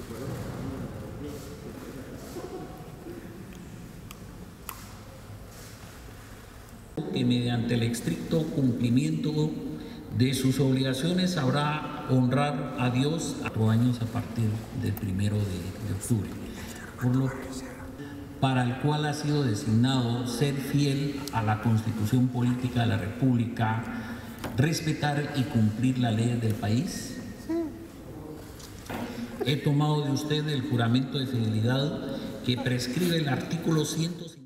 Que mediante el estricto cumplimiento de sus obligaciones sabrá honrar a Dios a 4 años a partir del 1 de octubre, para el cual ha sido designado ser fiel a la Constitución Política de la República, respetar y cumplir la ley del país. He tomado de usted el juramento de fidelidad que prescribe el artículo 150.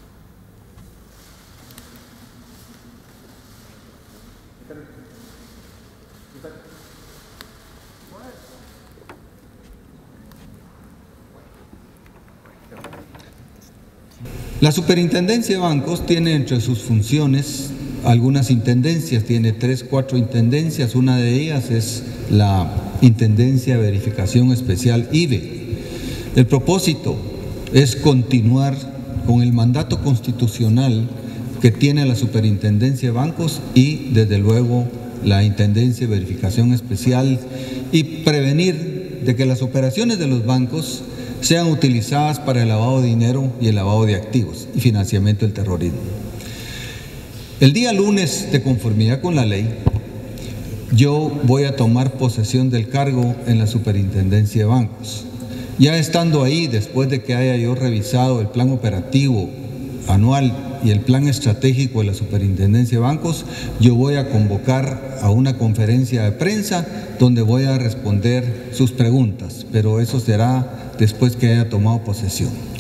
La Superintendencia de Bancos tiene entre sus funciones algunas intendencias, tiene 3, 4 intendencias. Una de ellas es la Intendencia de Verificación Especial IVE. El propósito es continuar con el mandato constitucional que tiene la Superintendencia de Bancos y desde luego la Intendencia de Verificación Especial, y prevenir de que las operaciones de los bancos sean utilizadas para el lavado de dinero y el lavado de activos y financiamiento del terrorismo. El día lunes, de conformidad con la ley, yo voy a tomar posesión del cargo en la Superintendencia de Bancos. Ya estando ahí, después de que haya yo revisado el plan operativo anual y el plan estratégico de la Superintendencia de Bancos, yo voy a convocar a una conferencia de prensa donde voy a responder sus preguntas, pero eso será después que haya tomado posesión.